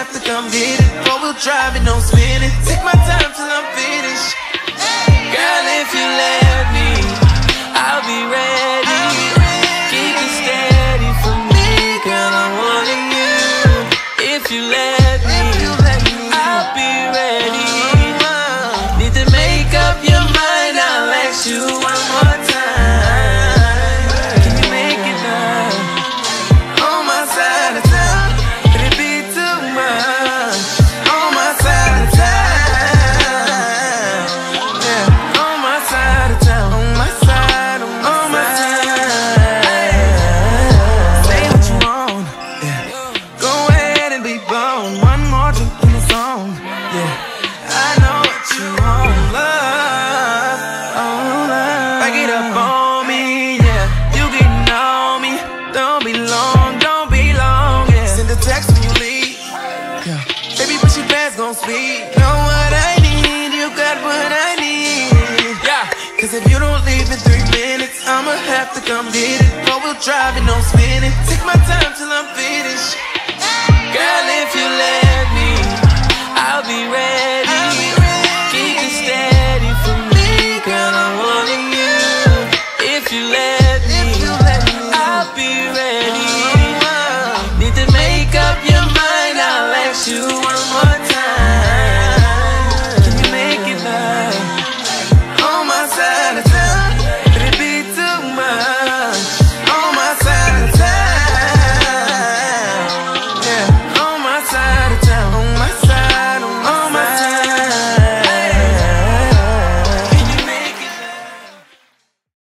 have to come get it. 4-wheel drive and no spinning. Take my time till I'm finished. Girl, if you let me, I'll be ready. Keep it steady for me, girl, I'm wanting you. If you let me, I'll be ready. Need to make up your mind, I'll ask you one more time. Can you make it now? On my side of town, could it be too much? On my side of town, yeah. On my side of town, on my side, on my side. Say what you want, yeah. Go ahead and be born. One more drink in the zone, yeah. I know what you want, love, oh love. Back it up on me, yeah. You getting on me. Don't be long, yeah. Send a text when you leave, yeah. Baby, push your pants, gon' speed. Know what I need, you got what I need, yeah. Cause if you don't leave in 3 minutes, I'ma have to come get it. 4-wheel drive and no spinning. Take my time till I'm finished. Girl, if you let me, I'll be ready. Keep it steady for me, girl, I'm wanting you. If you let me, I'll be ready. Need to make up your mind, I'll ask you one more